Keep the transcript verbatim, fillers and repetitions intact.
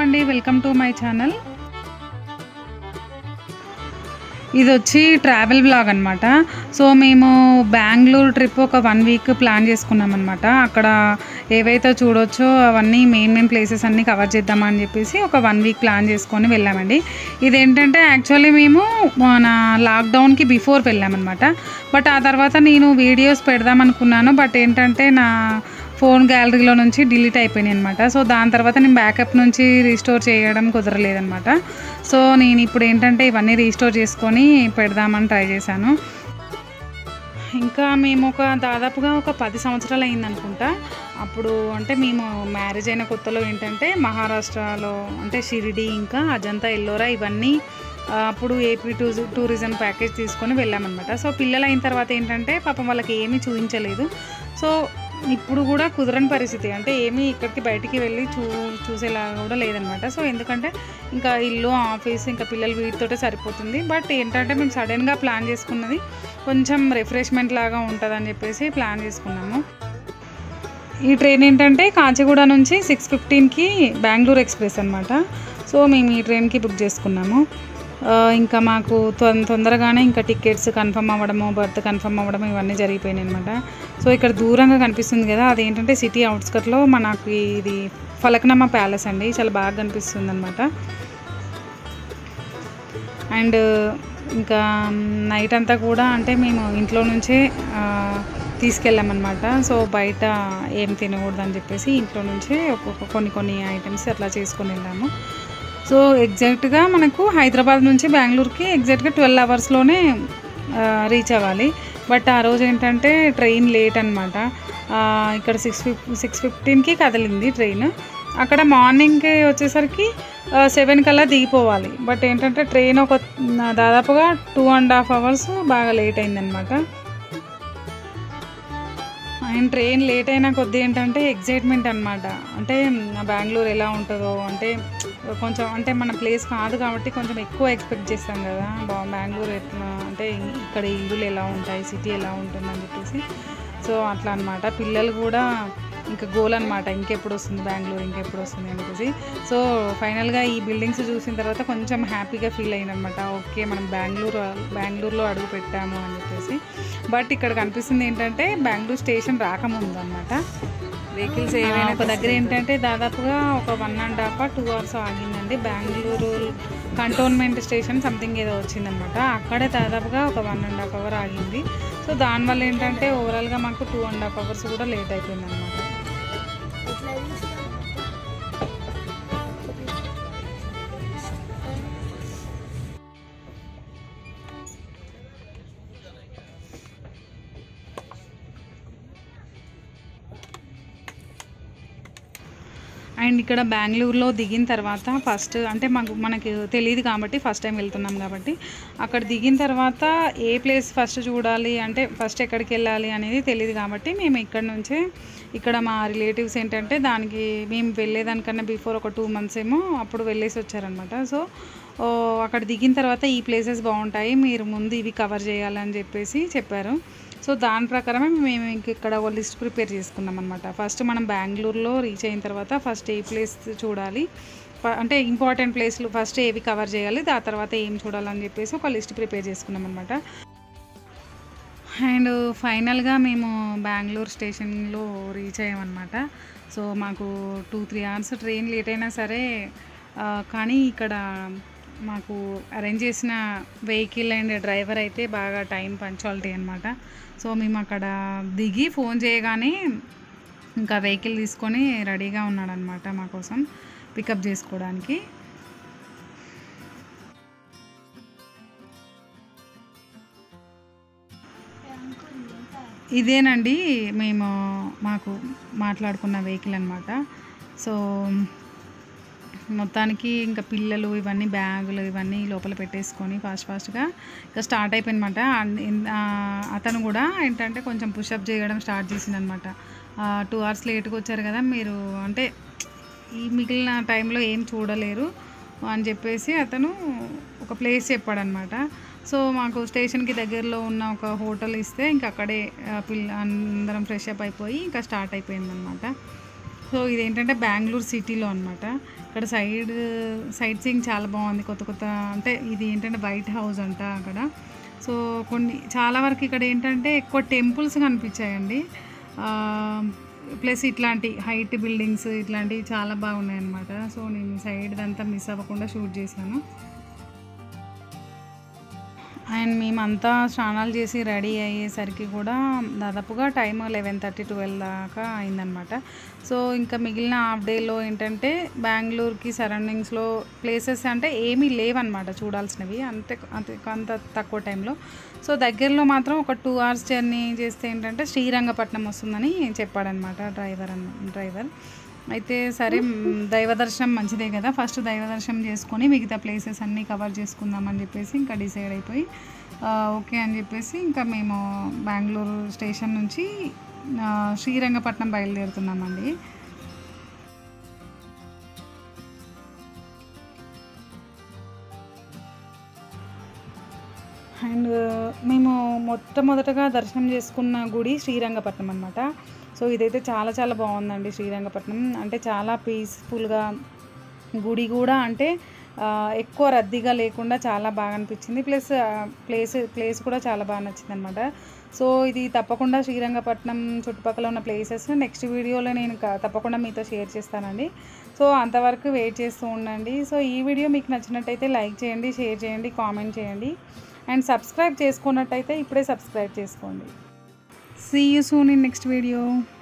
అండి, welcome to my channel. ఇది వచ్చి ట్రావెల్ వ్లాగ్ అనమాట. సో మేము బెంగళూరు ట్రిప్ ఒక వన్ వీక్ ప్లాన్ చేసుకున్నాం అనమాట. అక్కడ ఏవైతే చూడొచ్చో అవన్నీ మెయిన్ మెయిన్ ప్లేసెస్ అన్నీ కవర్ చేద్దామని చెప్పేసి ఒక వన్ వీక్ ప్లాన్ చేసుకొని వెళ్ళామండి. ఇదేంటంటే యాక్చువల్లీ మేము మన లాక్డౌన్కి బిఫోర్ వెళ్ళామన్నమాట. బట్ ఆ తర్వాత నేను వీడియోస్ పెడదాం అనుకున్నాను. బట్ ఏంటంటే నా ఫోన్ గ్యాలరీలో నుంచి డిలీట్ అయిపోయినాయి అనమాట. సో దాని తర్వాత నేను బ్యాకప్ నుంచి రీస్టోర్ చేయడం కుదరలేదనమాట. సో నేను ఇప్పుడు ఏంటంటే ఇవన్నీ రీస్టోర్ చేసుకొని పెడదామని ట్రై చేశాను. ఇంకా మేము ఒక దాదాపుగా ఒక పది సంవత్సరాలు అయిందనుకుంటా. అప్పుడు అంటే మేము మ్యారేజ్ అయిన కొత్తలో ఏంటంటే మహారాష్ట్రలో అంటే షిరిడి ఇంకా అజంతా ఎల్లోరా ఇవన్నీ అప్పుడు ఏపీ టూ టూరిజం ప్యాకేజ్ తీసుకొని వెళ్ళామన్నమాట. సో పిల్లలు అయిన తర్వాత ఏంటంటే పాపం వాళ్ళకి ఏమీ చూపించలేదు. సో ఇప్పుడు కూడా కుదరని పరిస్థితి, అంటే ఏమీ ఇక్కడికి బయటికి వెళ్ళి చూ చూసేలాగా కూడా లేదనమాట. సో ఎందుకంటే ఇంకా ఇల్లు ఆఫీస్ ఇంకా పిల్లలు వీటితోటే సరిపోతుంది. బట్ ఏంటంటే మేము సడన్గా ప్లాన్ చేసుకున్నది కొంచెం రిఫ్రెష్మెంట్ లాగా ఉంటుందని చెప్పేసి ప్లాన్ చేసుకున్నాము. ఈ ట్రైన్ ఏంటంటే కాచిగూడ నుంచి సిక్స్ ఫిఫ్టీన్కి బెంగళూరు ఎక్స్ప్రెస్ అనమాట. సో మేము ఈ ట్రైన్కి బుక్ చేసుకున్నాము. ఇంకా మాకు తొందరగానే ఇంకా టికెట్స్ కన్ఫర్మ్ అవ్వడము, బర్త్ కన్ఫర్మ్ అవ్వడము ఇవన్నీ జరిగిపోయినాయి అనమాట. సో ఇక్కడ దూరంగా కనిపిస్తుంది కదా, అదేంటంటే సిటీ అవుట్స్కట్లో మనకు ఇది ఫలక్నామా ప్యాలెస్ అండి. చాలా బాగా కనిపిస్తుంది అనమాట. అండ్ ఇంకా నైట్ అంతా కూడా అంటే మేము ఇంట్లో నుంచే తీసుకెళ్ళామన్నమాట. సో బయట ఏం తినకూడదు అని చెప్పేసి ఇంట్లో నుంచే ఒక్కొక్క కొన్ని కొన్ని ఐటమ్స్ అట్లా చేసుకొని వెళ్ళాము. సో ఎగ్జాక్ట్గా మనకు హైదరాబాద్ నుంచి బెంగళూరుకి ఎగ్జాక్ట్గా ట్వెల్వ్ అవర్స్లోనే రీచ్ అవ్వాలి. బట్ ఆ రోజు ఏంటంటే ట్రైన్ లేట్ అనమాట. ఇక్కడ సిక్స్ ఫిఫ్ సిక్స్ ఫిఫ్టీన్కి కదిలింది ట్రైన్. అక్కడ మార్నింగ్కి వచ్చేసరికి సెవెన్ కల్లా దిగిపోవాలి. బట్ ఏంటంటే ట్రైన్ ఒక దాదాపుగా టూ అండ్ హాఫ్ అవర్స్ బాగా లేట్ అయిందనమాట. అండ్ ట్రైన్ లేట్ అయినా కొద్ది ఏంటంటే ఎగ్జైట్మెంట్ అనమాట. అంటే బెంగళూరు ఎలా ఉంటుందో అంటే కొంచెం అంటే మన ప్లేస్ కాదు కాబట్టి కొంచెం ఎక్కువ ఎక్స్పెక్ట్ చేస్తాం కదా. బెంగళూరు ఎట్లా అంటే ఇక్కడ ఇల్లులు ఎలా ఉంటాయి, సిటీ ఎలా ఉంటుందని చెప్పేసి. సో అట్లా అనమాట. పిల్లలు కూడా ఇంకా గోల్ అనమాట, ఇంకెప్పుడు వస్తుంది బెంగళూరు, ఇంకెప్పుడు వస్తుంది అని చెప్పేసి. సో ఫైనల్గా ఈ బిల్డింగ్స్ చూసిన తర్వాత కొంచెం హ్యాపీగా ఫీల్ అయిందనమాట. ఓకే మనం బెంగళూరు బెంగళూరులో అడుగు పెట్టాము అని చెప్పేసి. బట్ ఇక్కడ కనిపిస్తుంది ఏంటంటే బెంగళూరు స్టేషన్ రాకముందు అనమాట. వెహికల్స్ ఏవైనా ఒక దగ్గర ఏంటంటే దాదాపుగా ఒక one and half two hours ఆగిందండి. బెంగళూరు కంటోన్మెంట్ స్టేషన్ సంథింగ్ ఏదో వచ్చిందనమాట. అక్కడే దాదాపుగా ఒక వన్ అండ్ హాఫ్ అవర్ ఆగింది. సో దానివల్ల ఏంటంటే ఓవరాల్గా మాకు టూ అండ్ హాఫ్ అవర్స్ కూడా లేట్ అయిపోయింది అనమాట. అండ్ ఇక్కడ బెంగళూరులో దిగిన తర్వాత ఫస్ట్ అంటే మాకు మనకు తెలియదు కాబట్టి ఫస్ట్ టైం వెళ్తున్నాం కాబట్టి అక్కడ దిగిన తర్వాత ఏ ప్లేస్ ఫస్ట్ చూడాలి అంటే ఫస్ట్ ఎక్కడికి వెళ్ళాలి అనేది తెలియదు కాబట్టి మేము ఇక్కడ నుంచే ఇక్కడ మా రిలేటివ్స్ ఏంటంటే దానికి మేము వెళ్ళేదానికన్నా బిఫోర్ ఒక టూ మంత్స్ ఏమో అప్పుడు వెళ్ళేసి వచ్చారనమాట. సో అక్కడ దిగిన తర్వాత ఈ ప్లేసెస్ బాగుంటాయి, మీరు ముందు ఇవి కవర్ చేయాలని చెప్పేసి చెప్పారు. సో దాని ప్రకారమే మేము ఇంక ఇక్కడ ఒక లిస్ట్ ప్రిపేర్ చేసుకున్నాం అనమాట. ఫస్ట్ మనం బెంగళూరులో రీచ్ అయిన తర్వాత ఫస్ట్ ఏ ప్లేస్ చూడాలి అంటే ఇంపార్టెంట్ ప్లేస్లు ఫస్ట్ ఏవి కవర్ చేయాలి, ఆ తర్వాత ఏం చూడాలని చెప్పేసి ఒక లిస్ట్ ప్రిపేర్ చేసుకున్నాం అనమాట. అండ్ ఫైనల్గా మేము బెంగళూరు స్టేషన్లో రీచ్ అయ్యామన్నమాట. సో మాకు two three hours train late అయినా సరే కానీ ఇక్కడ మాకు అరేంజ్ చేసిన వెహికల్ అండ్ డ్రైవర్ అయితే బాగా టైం పంక్చువాలిటీ అనమాట. సో మేము అక్కడ దిగి ఫోన్ చేయగానే ఇంకా వెహికల్ తీసుకొని రెడీగా ఉన్నాడనమాట మా కోసం పికప్ చేసుకోవడానికి. ఇదేనండి మేము మాకు మాట్లాడుకున్న వెహికల్ అనమాట. సో మొత్తానికి ఇంకా పిల్లలు ఇవన్నీ బ్యాగులు ఇవన్నీ లోపల పెట్టేసుకొని ఫాస్ట్ ఫాస్ట్గా ఇంకా స్టార్ట్ అయిపోయిందన్నమాట. అతను కూడా ఏంటంటే కొంచెం పుషప్ చేయడం స్టార్ట్ చేసిందనమాట. టూ అవర్స్ లేట్గా వచ్చారు కదా మీరు, అంటే ఈ మిగిలిన టైంలో ఏం చూడలేరు అని చెప్పేసి అతను ఒక ప్లేస్ చెప్పాడనమాట. సో మాకు స్టేషన్కి దగ్గరలో ఉన్న ఒక హోటల్ ఇస్తే ఇంకా అక్కడే పిల్ల అందరం ఫ్రెష్ అప్ అయిపోయి ఇంకా స్టార్ట్ అయిపోయిందనమాట. సో ఇదేంటంటే బెంగళూరు సిటీలో అనమాట. ఇక్కడ సైడ్ సైట్ సీయింగ్ చాలా బాగుంది. కొత్త కొత్త అంటే ఇది ఏంటంటే వైట్ హౌస్ అంట అక్కడ. సో కొన్ని చాలా వరకు ఇక్కడ ఏంటంటే ఎక్కువ టెంపుల్స్ కనిపించాయండి. ప్లస్ ఇట్లాంటి హైట్ బిల్డింగ్స్ ఇట్లాంటివి చాలా బాగున్నాయి అన్నమాట. సో నేను సైడ్ అంతా మిస్ అవ్వకుండా షూట్ చేశాను. అండ్ మేమంతా స్నానాలు చేసి రెడీ అయ్యేసరికి కూడా దాదాపుగా టైం లెవెన్ థర్టీ ట్వెల్వ్ దాకా అయిందనమాట. సో ఇంకా మిగిలిన హాఫ్ డేలో ఏంటంటే బెంగళూరుకి సరౌండింగ్స్లో ప్లేసెస్ అంటే ఏమీ లేవన్నమాట చూడాల్సినవి, అంతే అంతే అంత తక్కువ టైంలో. సో దగ్గరలో మాత్రం ఒక టూ అవర్స్ జర్నీ చేస్తే ఏంటంటే శ్రీరంగపట్నం వస్తుందని చెప్పాడనమాట డ్రైవర్ అన్న డ్రైవర్ అయితే సరే దైవ దర్శనం మంచిదే కదా, ఫస్ట్ దైవ దర్శనం చేసుకొని మిగతా ప్లేసెస్ అన్నీ కవర్ చేసుకుందామని చెప్పేసి ఇంకా డిసైడ్ అయిపోయి ఓకే అని చెప్పేసి ఇంకా మేము బెంగళూరు స్టేషన్ నుంచి శ్రీరంగపట్నం బయలుదేరుతున్నామండి. అండ్ మేము మొట్టమొదటగా దర్శనం చేసుకున్న గుడి శ్రీరంగపట్నం అనమాట. సో ఇదైతే చాలా చాలా బాగుందండి శ్రీరంగపట్నం. అంటే చాలా పీస్ఫుల్గా గుడి కూడా అంటే ఎక్కువ రద్దీగా లేకుండా చాలా బాగా అనిపించింది. ప్లస్ ప్లేస్ ప్లేస్ కూడా చాలా బాగా నచ్చింది అనమాట. సో ఇది తప్పకుండా శ్రీరంగపట్నం చుట్టుపక్కల ఉన్న ప్లేసెస్ నెక్స్ట్ వీడియోలో నేను తప్పకుండా మీతో షేర్ చేస్తానండి. సో అంతవరకు వెయిట్ చేస్తూ ఉండండి. సో ఈ వీడియో మీకు నచ్చినట్టయితే లైక్ చేయండి, షేర్ చేయండి, కామెంట్ చేయండి. అండ్ సబ్స్క్రైబ్ చేసుకున్నట్టయితే ఇప్పుడే సబ్స్క్రైబ్ చేసుకోండి. See you soon in next video.